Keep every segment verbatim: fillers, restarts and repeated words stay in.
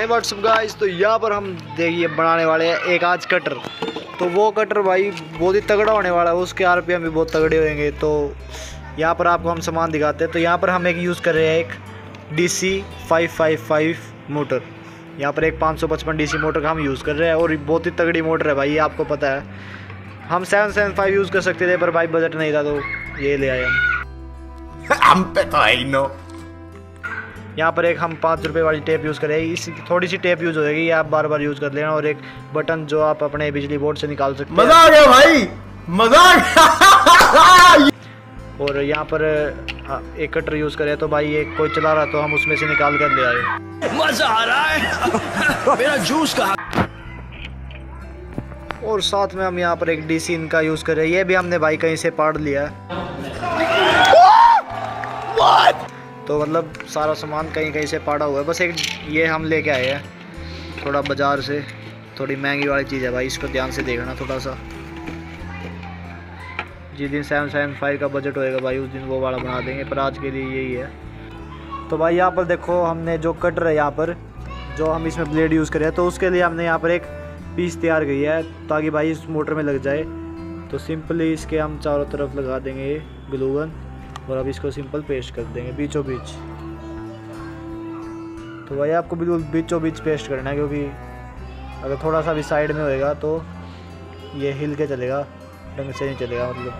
है WhatsApp guys. तो यहाँ पर हम देखिए बनाने वाले हैं एक आज कटर। तो वो कटर भाई बहुत ही तगड़ा होने वाला है, उसके आरपीएम भी बहुत तगड़े होंगे। तो यहाँ पर आपको हम सामान दिखाते हैं। तो यहाँ पर हम एक यूज़ कर रहे हैं एक D C five five five motor. यहाँ पर एक पाँच सौ पचपन डी सी मोटर का हम यूज़ कर रहे हैं और बहुत ही तगड़ी मोटर है भाई, ये आपको पता है। हम सेवन सेवन फाइव यूज़ कर सकते थे पर भाई बजट नहीं था तो ये ले आए हम। हम पे तो है ही नो। यहाँ पर एक हम पाँच रुपये वाली टेप यूज़ करेंगे। इस थोड़ी सी टेप यूज़ होगी, ये आप बार बार यूज़ कर लेना। और एक बटन जो आप अपने बिजली बोर्ड से निकाल सकते हैं। मजा आ गया भाई, मजा आ गया। और यहाँ पर एक कटर यूज़ करें तो भाई एक कोई चला रहा तो हम उसमें से निकाल कर ले आए। मजा आ रहा है। मेरा जूस कहाँ? और साथ में हम यहाँ पर एक डीसी इनका यूज़ कर रहे हैं। ये भी हमने भाई कहीं से पाड़ लिया है। What? तो मतलब सारा सामान कहीं कहीं से पाड़ा हुआ है। बस एक ये हम लेके आए हैं थोड़ा बाज़ार से, थोड़ी महंगी वाली चीज़ है भाई, इसको ध्यान से देखना थोड़ा सा। जिस दिन सेवन सेवन फाइव का बजट होएगा भाई उस दिन वो वाला बना देंगे, पर आज के लिए यही है। तो भाई यहाँ पर देखो हमने जो कटर है यहाँ पर जो हम इसमें ब्लेड यूज़ करें तो उसके लिए हमने यहाँ पर एक पीस तैयार की है ताकि भाई इस मोटर में लग जाए। तो सिंपली इसके हम चारों तरफ लगा देंगे ग्लू गन और अब इसको सिंपल पेस्ट कर देंगे बीचों बीच। तो भाई आपको बिल्कुल बीचों बीच पेस्ट करना है, क्योंकि अगर थोड़ा सा भी साइड में होएगा तो ये हिल के चलेगा, ढंग से नहीं चलेगा मतलब।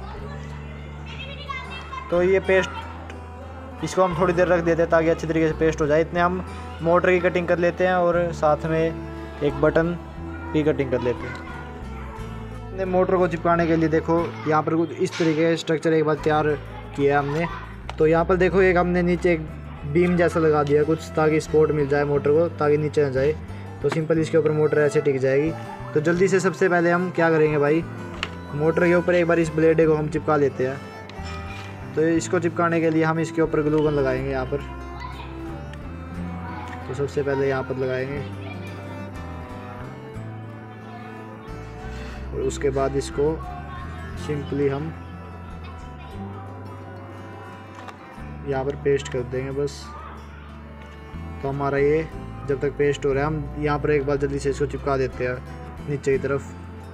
तो ये पेस्ट इसको हम थोड़ी देर रख देते हैं ताकि अच्छी तरीके से पेस्ट हो जाए। इतने हम मोटर की कटिंग कर लेते हैं और साथ में एक बटन की कटिंग कर लेते हैं। हमने मोटर को चिपकाने के लिए देखो यहाँ पर कुछ इस तरीके का स्ट्रक्चर एक बार तैयार किया हमने। तो यहाँ पर देखो एक हमने नीचे एक बीम जैसा लगा दिया कुछ, ताकि सपोर्ट मिल जाए मोटर को, ताकि नीचे न जाए। तो सिंपल इसके ऊपर मोटर ऐसे टिक जाएगी। तो जल्दी से सबसे पहले हम क्या करेंगे भाई, मोटर के ऊपर एक बार इस ब्लेड को हम चिपका लेते हैं। तो इसको चिपकाने के लिए हम इसके ऊपर ग्लू गन लगाएंगे यहाँ पर। तो सबसे पहले यहाँ पर लगाएंगे और उसके बाद इसको सिंपली हम यहाँ पर पेस्ट कर देंगे बस। तो हमारा ये जब तक पेस्ट हो रहा है हम यहाँ पर एक बार जल्दी से इसको चिपका देते हैं नीचे की तरफ।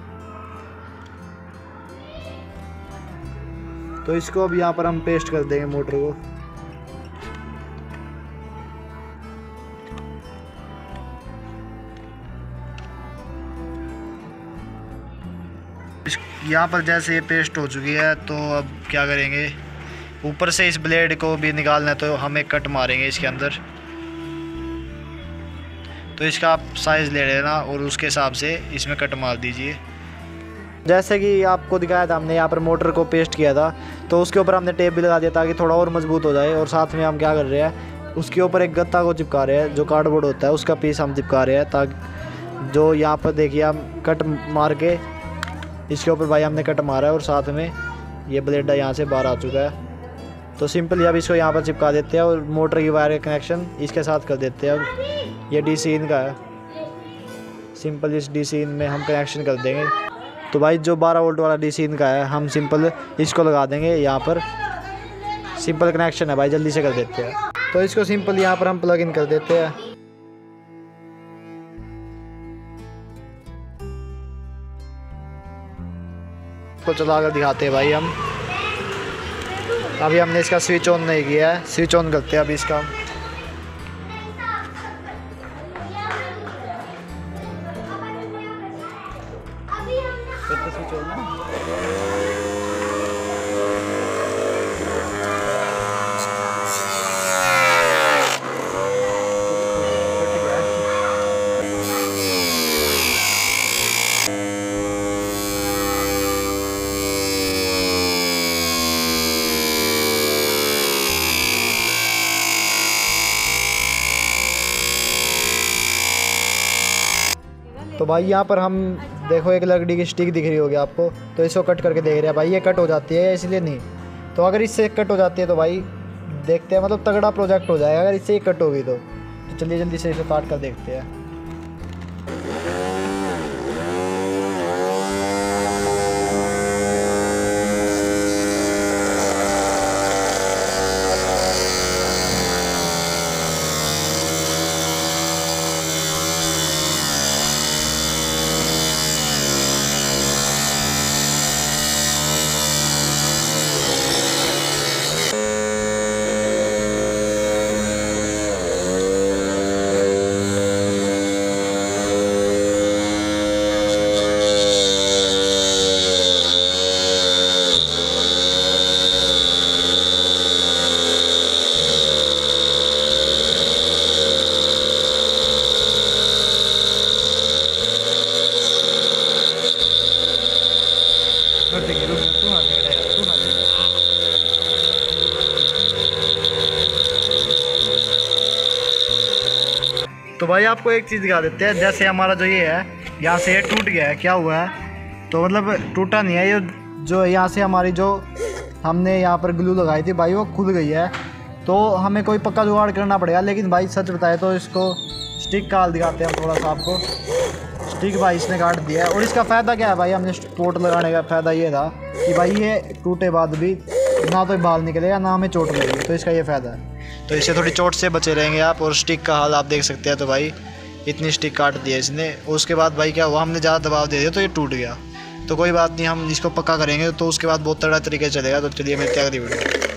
तो इसको अब यहाँ पर हम पेस्ट कर देंगे मोटर को। यहाँ पर जैसे ये पेस्ट हो चुकी है तो अब क्या करेंगे, ऊपर से इस ब्लेड को भी निकालना है तो हम एक कट मारेंगे इसके अंदर। तो इसका आप साइज़ ले लेना और उसके हिसाब से इसमें कट मार दीजिए। जैसे कि आपको दिखाया था हमने यहाँ पर मोटर को पेस्ट किया था तो उसके ऊपर हमने टेप भी लगा दिया ताकि थोड़ा और मजबूत हो जाए। और साथ में हम क्या कर रहे हैं, उसके ऊपर एक गत्ता को चिपका रहे हैं, जो कार्डबोर्ड होता है उसका पीस हम चिपका रहे हैं, ताकि जो यहाँ पर देखिए हम कट मार के इसके ऊपर भाई हमने कट मारा है और साथ में ये ब्लेड यहाँ से बाहर आ चुका है। तो सिंपली अब इसको यहाँ पर चिपका देते हैं और मोटर की वायर का कनेक्शन इसके साथ कर देते हैं। अब ये डीसी इन का है, सिंपल इस डीसी इन में हम कनेक्शन कर देंगे। तो भाई जो बारह वोल्ट वाला डीसी इन का है हम सिंपल इसको लगा देंगे यहाँ पर। सिंपल कनेक्शन है भाई, जल्दी से कर देते हैं। तो इसको सिंपल यहाँ पर हम प्लग इन कर देते हैं। इसको चला कर दिखाते हैं भाई हम। अभी हमने इसका स्विच ऑन नहीं किया है, स्विच ऑन करते हैं अभी इसका। स्विच ऑन तो भाई यहाँ पर हम देखो एक लकड़ी की स्टिक दिख रही होगी आपको, तो इसको कट करके देख रहे हैं भाई। ये कट हो जाती है इसलिए नहीं, तो अगर इससे कट हो जाती है तो भाई देखते हैं, मतलब तगड़ा प्रोजेक्ट हो जाएगा अगर इससे ही कट होगी तो। तो चलिए जल्दी से इसे काट कर देखते हैं। भाई आपको एक चीज़ दिखा देते हैं। जैसे हमारा जो ये है यहाँ से ये टूट गया है, क्या हुआ है तो मतलब टूटा नहीं है, ये जो यहाँ से हमारी जो हमने यहाँ पर ग्लू लगाई थी भाई वो खुल गई है। तो हमें कोई पक्का जुगाड़ करना पड़ेगा। लेकिन भाई सच बताए तो इसको स्टिक का हाल दिखाते हैं हम थोड़ा सा आपको। स्टिक भाई इसने काट दिया है। और इसका फ़ायदा क्या है भाई, हमने चोट लगाने का फ़ायदा ये था कि भाई ये टूटे बाद भी ना तो बाल निकलेगा ना हमें चोट लगेगी, तो इसका ये फ़ायदा है। तो इससे थोड़ी चोट से बचे रहेंगे आप। और स्टिक का हाल आप देख सकते हैं। तो भाई इतनी स्टिक काट दिया इसने। उसके बाद भाई क्या हुआ, हमने ज़्यादा दबाव दे दिया तो ये टूट गया। तो कोई बात नहीं, हम इसको पक्का करेंगे तो उसके बाद बहुत तगड़ा तरीके चलेगा। तो चलिए मिलते हैं अगली वीडियो।